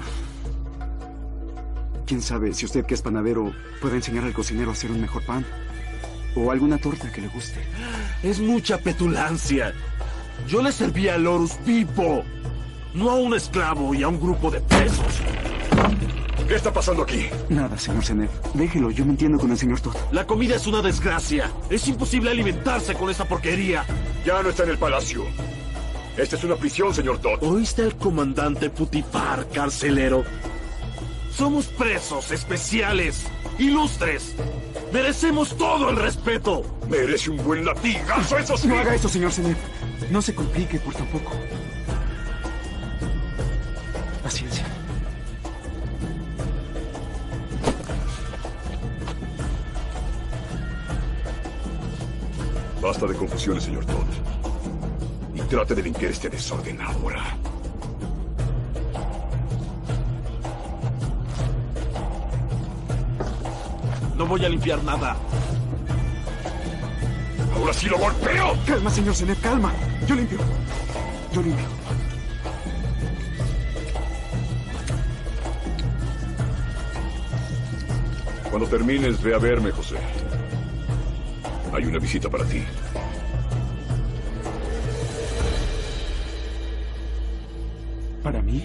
Quién sabe si usted, que es panadero, puede enseñar al cocinero a hacer un mejor pan. O alguna torta que le guste. Es mucha petulancia. Yo le servía al Horus vivo. No a un esclavo y a un grupo de presos. ¿Qué está pasando aquí? Nada, señor Senet. Déjelo, yo me entiendo con el señor Tot. La comida es una desgracia. Es imposible alimentarse con esta porquería. Ya no está en el palacio. Esta es una prisión, señor Tot. ¿Oíste al comandante Putifar, carcelero? Somos presos especiales, ilustres. Merecemos todo el respeto. Merece un buen latigazo, eso sí. No haga eso, señor Senet. No se complique por tampoco. Paciencia. Basta de confusiones, señor Tot. Y trate de limpiar este desorden ahora. No voy a limpiar nada. ¡Ahora sí lo golpeo! Calma, señor Senet, calma. Yo limpio. Yo limpio. Cuando termines, ve a verme, José. Hay una visita para ti. ¿Para mí?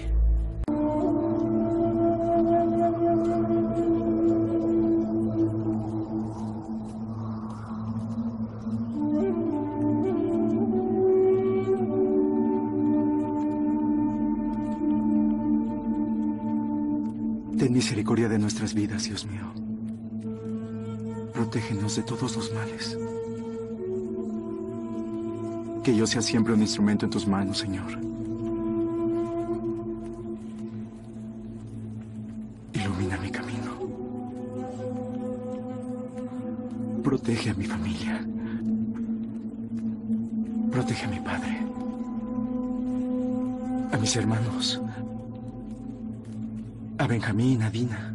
Ten misericordia de nuestras vidas, Dios mío. Protégenos de todos los males. Que yo sea siempre un instrumento en tus manos, Señor. Ilumina mi camino. Protege a mi familia. Protege a mi padre. A mis hermanos. A Benjamín, a Dina.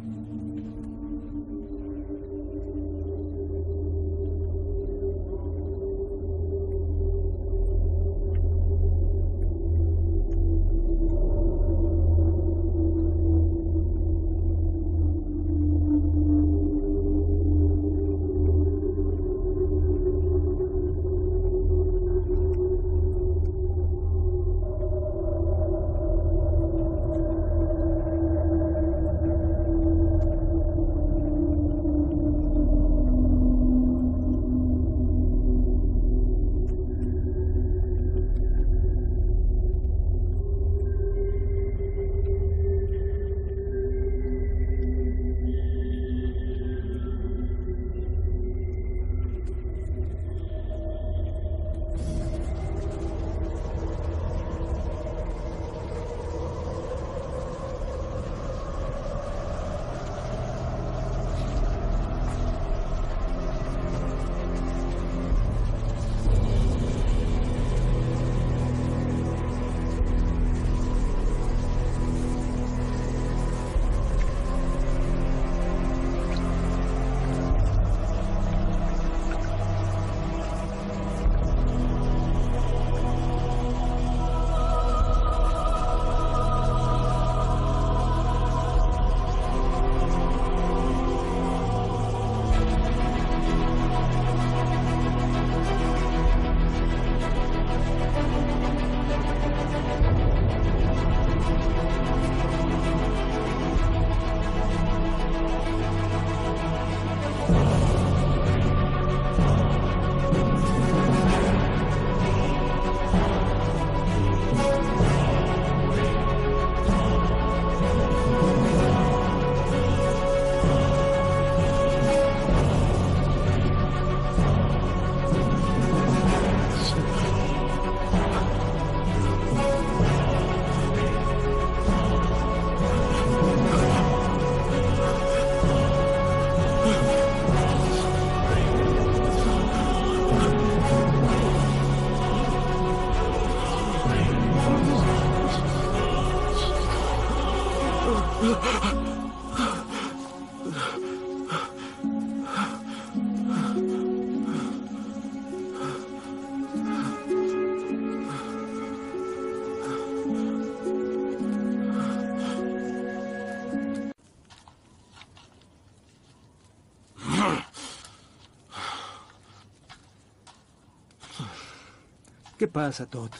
¿Qué pasa, Todd?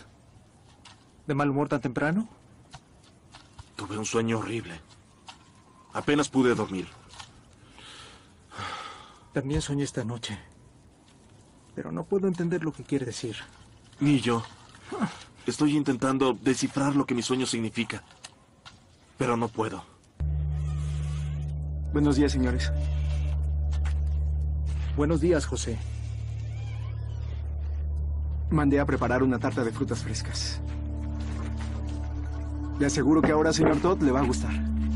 ¿De mal humor tan temprano? Tuve un sueño horrible. Apenas pude dormir. También soñé esta noche. Pero no puedo entender lo que quiere decir. Ni yo. Estoy intentando descifrar lo que mi sueño significa. Pero no puedo. Buenos días, señores. Buenos días, José. Mandé a preparar una tarta de frutas frescas. Le aseguro que ahora, señor Todd, le va a gustar.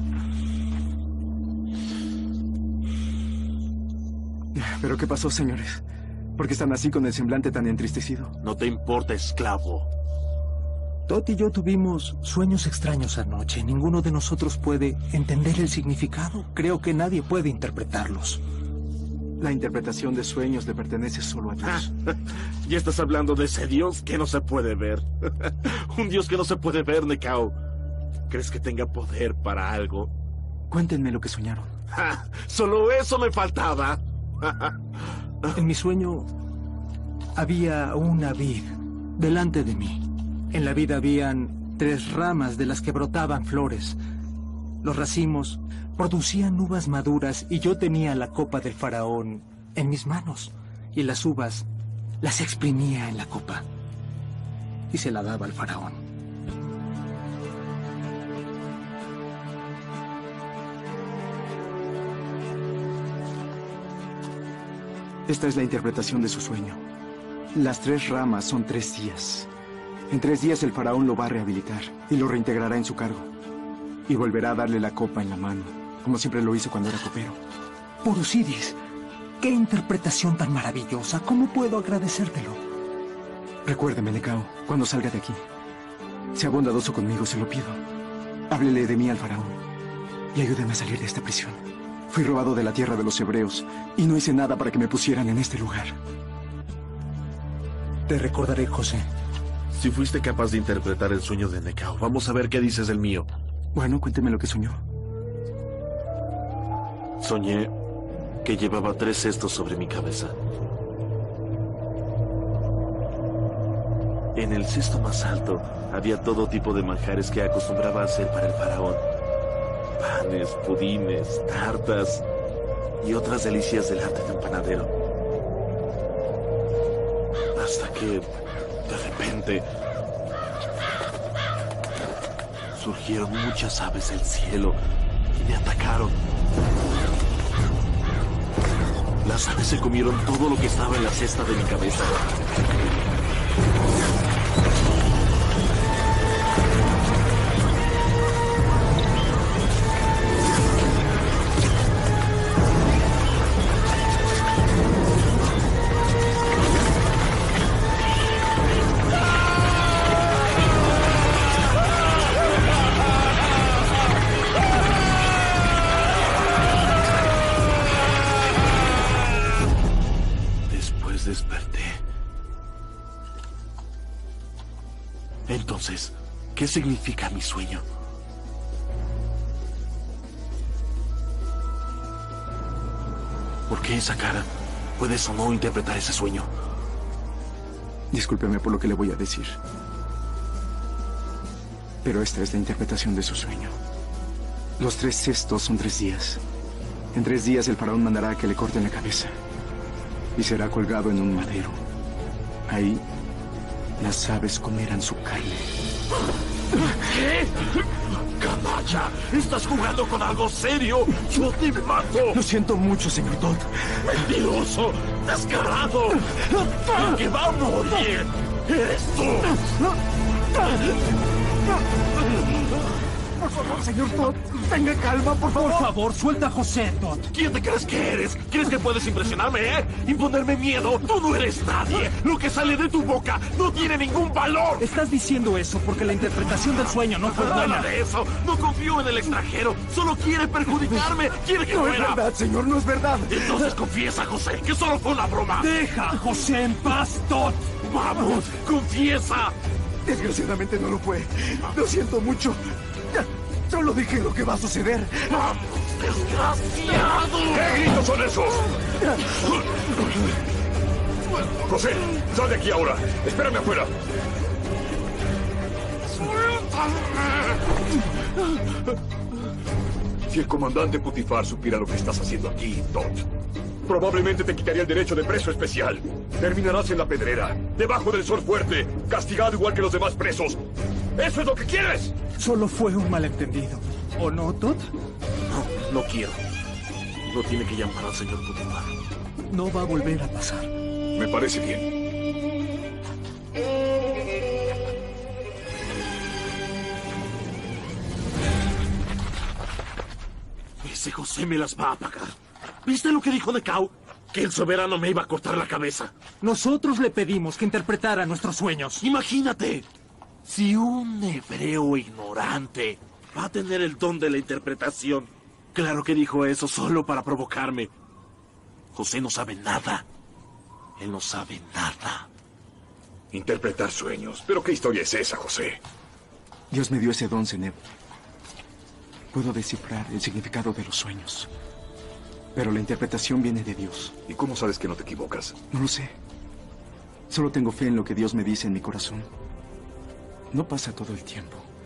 ¿Pero qué pasó, señores? ¿Por qué están así con el semblante tan entristecido? No te importa, esclavo. Todd y yo tuvimos sueños extraños anoche. Ninguno de nosotros puede entender el significado. Creo que nadie puede interpretarlos. La interpretación de sueños le pertenece solo a Dios. Ya estás hablando de ese Dios que no se puede ver. Un Dios que no se puede ver, Nekao. ¿Crees que tenga poder para algo? Cuéntenme lo que soñaron. ¡Ja! Solo eso me faltaba. En mi sueño había una vid delante de mí. En la vid habían tres ramas de las que brotaban flores. Los racimos producían uvas maduras y yo tenía la copa del faraón en mis manos. Y las uvas las exprimía en la copa y se la daba al faraón. Esta es la interpretación de su sueño. Las tres ramas son tres días. En tres días el faraón lo va a rehabilitar y lo reintegrará en su cargo. Y volverá a darle la copa en la mano, como siempre lo hizo cuando era copero. Por Osiris, qué interpretación tan maravillosa. ¿Cómo puedo agradecértelo? Recuérdeme, Necao, cuando salga de aquí. Sea bondadoso conmigo, se lo pido. Háblele de mí al faraón y ayúdeme a salir de esta prisión. Fui robado de la tierra de los hebreos y no hice nada para que me pusieran en este lugar. Te recordaré, José. Si fuiste capaz de interpretar el sueño de Necao, vamos a ver qué dices del mío. Bueno, cuénteme lo que soñó. Soñé que llevaba tres cestos sobre mi cabeza. En el cesto más alto había todo tipo de manjares que acostumbraba a hacer para el faraón. Panes, pudines, tartas y otras delicias del arte de un panadero. Hasta que, de repente, surgieron muchas aves del cielo y me atacaron. Las aves se comieron todo lo que estaba en la cesta de mi cabeza. Entonces, ¿qué significa mi sueño? ¿Por qué esa cara? ¿Puedes o no interpretar ese sueño? Discúlpeme por lo que le voy a decir. Pero esta es la interpretación de su sueño. Los tres cestos son tres días. En tres días el faraón mandará a que le corten la cabeza. Y será colgado en un madero. Ahí las aves comerán su carne. ¿Qué? ¡Canalla! ¿Estás jugando con algo serio? ¡Yo te mato! Lo siento mucho, señor Todd. ¡Mentiroso! ¡Descarado! ¡El que va a morir eres tú! Por favor, señor Todd, tenga calma, por favor. Por favor, suelta a José, Todd. ¿Quién te crees que eres? ¿Crees que puedes impresionarme, eh? ¿Imponerme miedo? Tú no eres nadie. Lo que sale de tu boca no tiene ningún valor. Estás diciendo eso porque la interpretación del sueño no fue buena. Nada de eso. No confío en el extranjero. Solo quiere perjudicarme. Quiere que No muera. es verdad, señor, no es verdad. Entonces confiesa, José, que solo fue una broma. Deja a José en paz, Todd. Vamos, confiesa. Desgraciadamente no lo fue. Lo siento mucho. Solo dije lo que va a suceder. ¡Vamos, desgraciado! ¿Qué gritos son esos? José, sal de aquí ahora. Espérame afuera. Si el comandante Putifar supiera lo que estás haciendo aquí, Todd, probablemente te quitaría el derecho de preso especial. Terminarás en la pedrera, debajo del sol fuerte, castigado igual que los demás presos. ¿Eso es lo que quieres? Solo fue un malentendido. ¿O no, Todd? No, no quiero. No tiene que llamar al señor Putifar. No va a volver a pasar. Me parece bien. Ese José me las va a pagar. ¿Viste lo que dijo Necao? Que el soberano me iba a cortar la cabeza. Nosotros le pedimos que interpretara nuestros sueños. Imagínate. Si un hebreo ignorante va a tener el don de la interpretación. Claro que dijo eso solo para provocarme. José no sabe nada. Él no sabe nada. Interpretar sueños. ¿Pero qué historia es esa, José? Dios me dio ese don, Zeneb. Puedo descifrar el significado de los sueños. Pero la interpretación viene de Dios. ¿Y cómo sabes que no te equivocas? No lo sé. Solo tengo fe en lo que Dios me dice en mi corazón. No pasa todo el tiempo.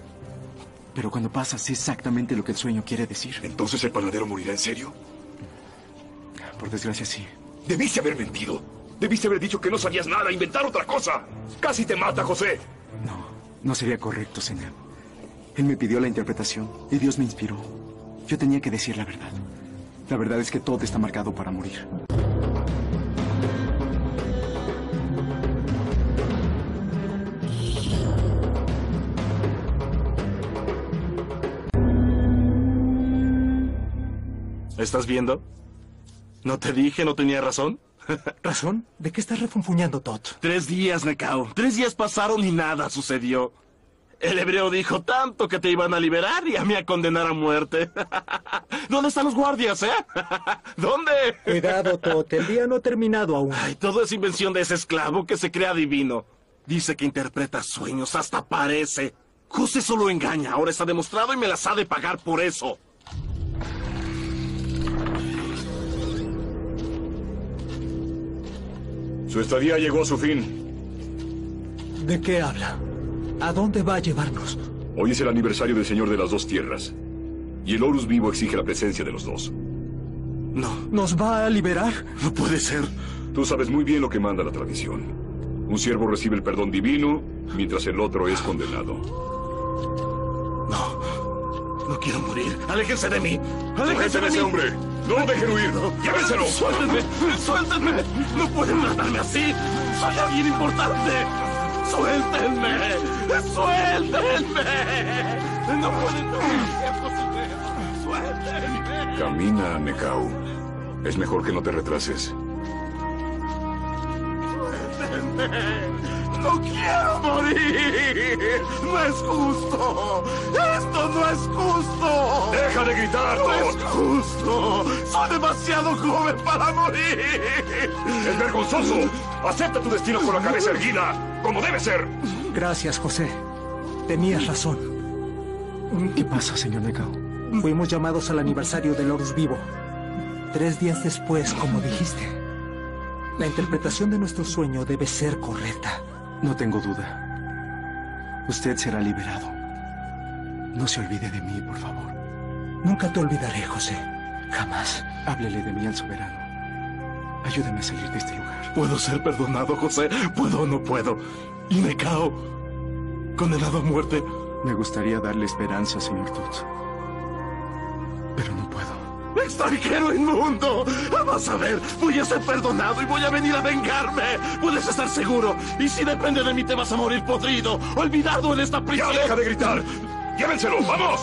Pero cuando pasa, sé exactamente lo que el sueño quiere decir. ¿Entonces el panadero morirá en serio? Por desgracia, sí. Debiste haber mentido. Debiste haber dicho que no sabías nada, inventar otra cosa. Casi te mata, José. No, no sería correcto, señor. Él me pidió la interpretación y Dios me inspiró. Yo tenía que decir la verdad. La verdad es que todo está marcado para morir. ¿Estás viendo? ¿No te dije, no tenía razón? ¿Razón? ¿De qué estás refunfuñando, Tot? Tres días, Nekao. Tres días pasaron y nada sucedió. El hebreo dijo tanto que te iban a liberar y a mí a condenar a muerte. ¿Dónde están los guardias, eh? ¿Dónde? Cuidado, Tot. El día no ha terminado aún. Ay, todo es invención de ese esclavo que se crea divino. Dice que interpreta sueños, hasta parece. José solo engaña. Ahora está demostrado y me las ha de pagar por eso. Su estadía llegó a su fin. ¿De qué habla? ¿A dónde va a llevarnos? Hoy es el aniversario del Señor de las Dos Tierras. Y el Horus Vivo exige la presencia de los dos. No. ¿Nos va a liberar? No puede ser. Tú sabes muy bien lo que manda la tradición. Un siervo recibe el perdón divino, mientras el otro es condenado. No. No quiero morir. ¡Aléjense de mí! ¡Aléjense de ese mí! hombre! ¡No lo dejen huir! ¡Llévenselo! ¡Suéltenme! ¡Suéltenme! ¡No pueden tratarme así! ¡Soy alguien importante! ¡Suéltenme! ¡Suéltenme! ¡No pueden tomarme! ¡Suéltenme! Camina, Nekao. Es mejor que no te retrases. ¡Suéltenme! ¡No quiero morir! ¡No es justo! ¡Esto no es justo! ¡Deja de gritar, ¡No Tot! es justo! ¡Soy demasiado joven para morir! ¡Es vergonzoso! ¡Acepta tu destino con la cabeza erguida! ¡Como debe ser! Gracias, José. Tenías razón. ¿Qué pasa, señor Nekao? Fuimos llamados al aniversario del Horus Vivo. Tres días después, como dijiste. La interpretación de nuestro sueño debe ser correcta. No tengo duda. Usted será liberado. No se olvide de mí, por favor. Nunca te olvidaré, José. Jamás. Háblele de mí al soberano. Ayúdeme a salir de este lugar. ¿Puedo ser perdonado, José? ¿Puedo o no puedo? ¿Y Nekao? ¿Condenado a muerte? Me gustaría darle esperanza, señor Tot. Pero no puedo. ¡Extranjero inmundo! Vas a ver, voy a ser perdonado y voy a venir a vengarme. Puedes estar seguro. Y si depende de mí, te vas a morir podrido, olvidado en esta prisión. ¡Ya deja de gritar! ¡Llévenselo! ¡Vamos!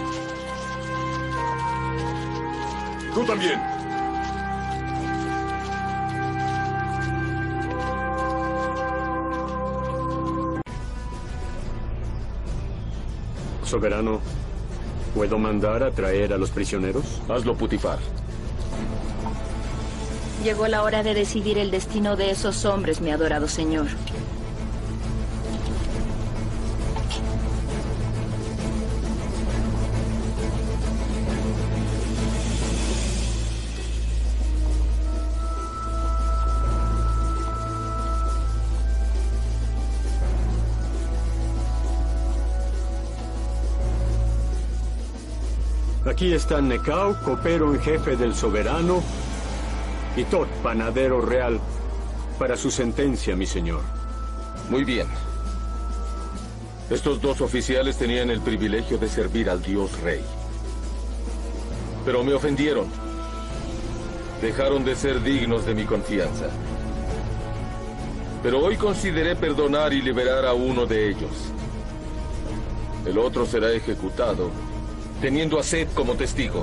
¡Tú también! Soberano, ¿puedo mandar a traer a los prisioneros? Hazlo, Putifar. Llegó la hora de decidir el destino de esos hombres, mi adorado señor. Aquí están Nekao, copero en jefe del soberano, y Tot, panadero real, para su sentencia, mi señor. Muy bien. Estos dos oficiales tenían el privilegio de servir al Dios Rey. Pero me ofendieron. Dejaron de ser dignos de mi confianza. Pero hoy consideré perdonar y liberar a uno de ellos. El otro será ejecutado, teniendo a Set como testigo.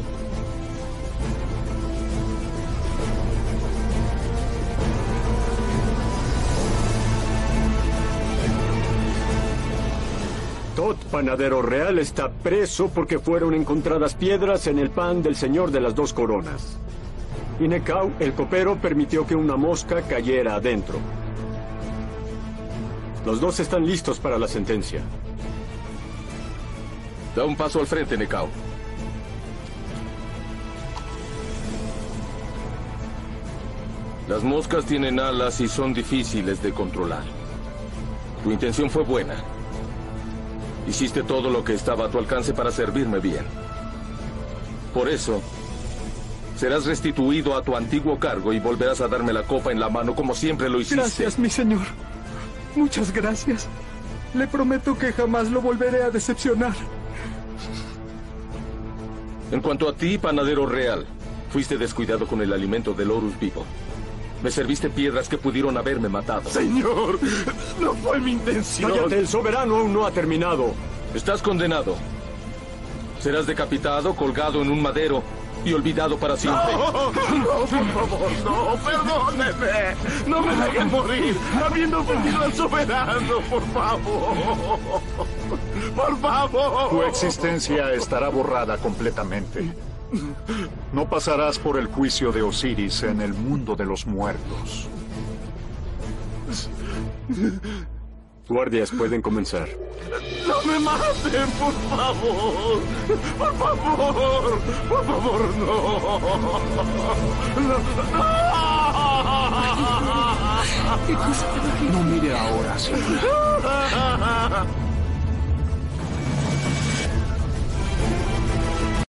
Tot, panadero real, está preso porque fueron encontradas piedras en el pan del señor de las dos coronas. Y Nekao, el copero, permitió que una mosca cayera adentro. Los dos están listos para la sentencia. Da un paso al frente, Nekao. Las moscas tienen alas y son difíciles de controlar. Tu intención fue buena. Hiciste todo lo que estaba a tu alcance para servirme bien. Por eso, serás restituido a tu antiguo cargo y volverás a darme la copa en la mano como siempre lo hiciste. Gracias, mi señor. Muchas gracias. Le prometo que jamás lo volveré a decepcionar. En cuanto a ti, panadero real, fuiste descuidado con el alimento del Horus vivo. Me serviste piedras que pudieron haberme matado. Señor, no fue mi intención. Cállate, el soberano aún no ha terminado. Estás condenado. Serás decapitado, colgado en un madero y olvidado para siempre. No, no, por favor, no, perdóneme. No me dejen morir habiendo ofendido al soberano, por favor. Por favor. Tu existencia estará borrada completamente. No pasarás por el juicio de Osiris en el mundo de los muertos. Guardias, pueden comenzar. No me maten, por favor. Por favor. Por favor, no. No, no mire ahora, señor.